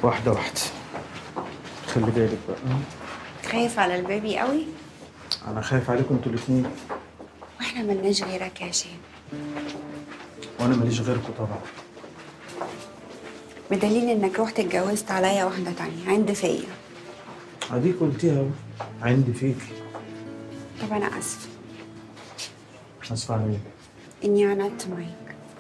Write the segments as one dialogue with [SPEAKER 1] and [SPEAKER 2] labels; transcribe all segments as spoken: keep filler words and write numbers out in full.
[SPEAKER 1] واحدة واحدة. خلي بالك بقى.
[SPEAKER 2] خايف على البيبي قوي؟
[SPEAKER 1] أنا خايف عليكم انتوا الاتنين.
[SPEAKER 2] واحنا ملناش غيرك يا هشام.
[SPEAKER 1] وأنا ماليش غيركم طبعا.
[SPEAKER 2] بدليل انك رحت اتجوزت عليا واحدة تانية عند فيا.
[SPEAKER 1] أديك قلتيها أهو، عندي فيكي.
[SPEAKER 2] طب أنا آسفة.
[SPEAKER 1] آسفة على إيه؟
[SPEAKER 2] إني عندت معاك.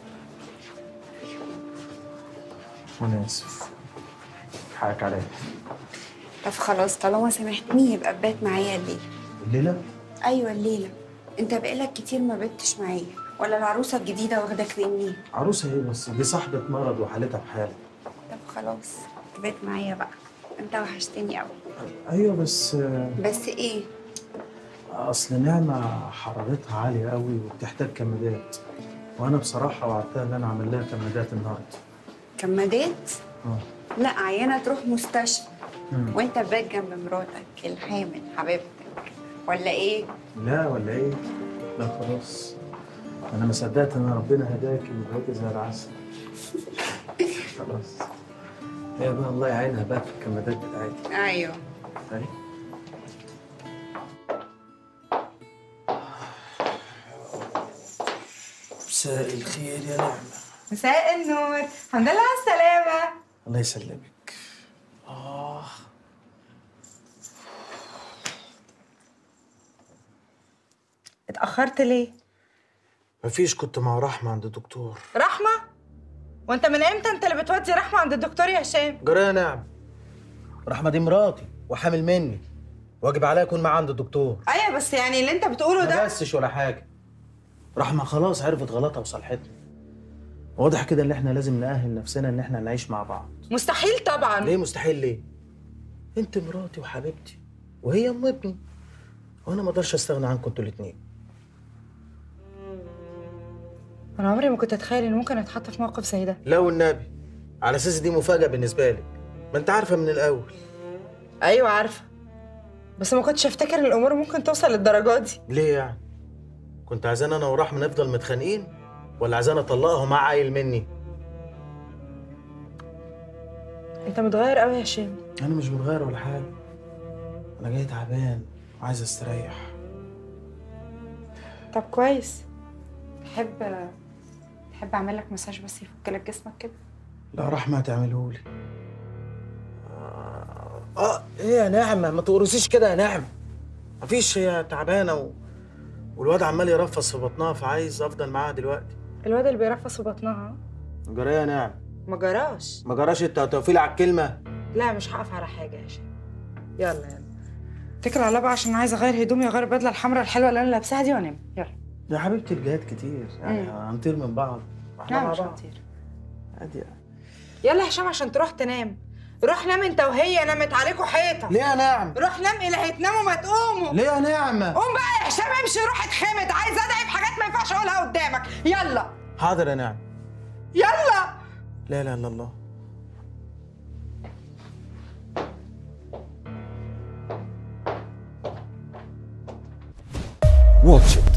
[SPEAKER 1] وأنا آسف. حقك عليا.
[SPEAKER 2] طب خلاص طالما سامحتني يبقى تبات معايا الليلة.
[SPEAKER 1] الليلة؟
[SPEAKER 2] أيوة الليلة. أنت بقالك كتير ما بتش معايا، ولا العروسة الجديدة واخداك مني؟
[SPEAKER 1] عروسة إيه بس؟ دي صاحبة مرض وحالتها بحالة.
[SPEAKER 2] طب خلاص تبات معايا بقى، أنت وحشتني أوي.
[SPEAKER 1] أيوة بس
[SPEAKER 2] بس إيه؟
[SPEAKER 1] أصل نعمة حرارتها عالية قوي وبتحتاج كمادات، وأنا بصراحة وعدتها إن أنا أعمل لها كمادات النهاردة.
[SPEAKER 2] كمادات؟
[SPEAKER 1] اه.
[SPEAKER 2] لا عيانة تروح مستشفى.
[SPEAKER 1] مم.
[SPEAKER 2] وأنت بات جنب مراتك الحامل حبيبتك، ولا إيه؟
[SPEAKER 1] لا ولا إيه؟ لا خلاص. أنا ما صدقت إن ربنا هداكي وبقيتي زي العسل. خلاص. هي بقى الله يعينها بقى في الكمادات بتاعتي.
[SPEAKER 2] أيوه.
[SPEAKER 1] طيب. مساء الخير يا نعمة.
[SPEAKER 3] مساء النور، الحمد لله على السلامة.
[SPEAKER 1] الله يسلمك. آه.
[SPEAKER 3] اتأخرت ليه؟
[SPEAKER 1] مفيش، كنت مع رحمة عند الدكتور.
[SPEAKER 3] رحمة؟ وانت من امتى انت اللي بتودي رحمة عند الدكتور يا هشام؟
[SPEAKER 1] جرى يا نعم. رحمة دي مراتي وحامل مني، واجب عليا اكون معاها عند الدكتور.
[SPEAKER 3] ايوه بس يعني اللي انت بتقوله ده
[SPEAKER 1] ما بسش ولا حاجة. رحمة خلاص عرفت غلطها وصلحتها. واضح كده ان احنا لازم نأهل نفسنا ان احنا نعيش مع بعض.
[SPEAKER 3] مستحيل طبعا.
[SPEAKER 1] ليه مستحيل ليه؟ انت مراتي وحبيبتي وهي ام ابني، وانا ما اقدرش استغنى عنكم انتوا الاتنين.
[SPEAKER 3] انا عمري ما كنت اتخيل ان ممكن اتحط في موقف زي ده.
[SPEAKER 1] لا والنبي، على اساس دي مفاجأة بالنسبة لك، ما انت عارفة من الاول.
[SPEAKER 3] ايوه عارفة، بس ما كنتش افتكر ان الامور ممكن توصل للدرجة دي.
[SPEAKER 1] ليه يعني؟ كنت عايزان انا ورحمة نفضل متخانقين، ولا عايزان اطلقها ومع عيل مني؟
[SPEAKER 3] انت متغير قوي يا هشام.
[SPEAKER 1] انا مش متغير ولا حاجة، انا جاي تعبان وعايز استريح.
[SPEAKER 3] طب كويس. تحب تحب اعمل لك مساج بس يفك لك جسمك كده؟
[SPEAKER 1] لا رحمة هتعملهولي. آه, اه ايه يا نعمة، ما تقرصيش كده يا نعمة. مفيش، هي تعبانة و... والواد عمال يرفص في بطنها، فعايز افضل معاها دلوقتي.
[SPEAKER 3] الواد اللي بيرفص في بطنها
[SPEAKER 1] جرايه يا نعمة.
[SPEAKER 3] ما جراش.
[SPEAKER 1] ما جراش، انت هتوفيلي على الكلمة.
[SPEAKER 3] لا مش هقف على حاجة يا هشام. يلا يلا اتكل على الله بقى، عشان عايزة اغير هدومي واغير البدلة الحمراء الحلوة اللي انا لابساها دي وانام. يلا
[SPEAKER 1] يا حبيبتي الجهات كتير، يعني هنطير من بعض.
[SPEAKER 3] لا مش هنطير.
[SPEAKER 1] عادي يعني.
[SPEAKER 3] يلا يا هشام عشان تروح تنام. روح نام انت وهي، نامت عليكوا حيطة.
[SPEAKER 1] ليه يا نعم؟
[SPEAKER 3] روح نام الى هتناموا ما تقوموا.
[SPEAKER 1] ليه يا نعمة؟
[SPEAKER 3] قوم بقى يا هشام، امشي روح اتخمد، عايز ادعي بحاجات ما ينفعش اقولها قدامك. يلا.
[SPEAKER 1] حاضر يا نعم.
[SPEAKER 3] يلا.
[SPEAKER 1] لا اله الا الله.
[SPEAKER 4] واتش إت.